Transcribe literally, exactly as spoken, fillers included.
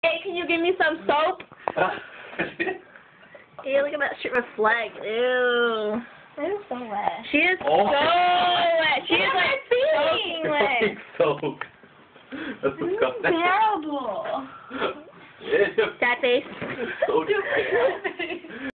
Hey, can you give me some soap? Ew, look at that shit reflect. Ew. It is so wet. She is Oh. so wet. She is like soaking wet. So, that's disgusting. Terrible. Ew. That face. So disgusting.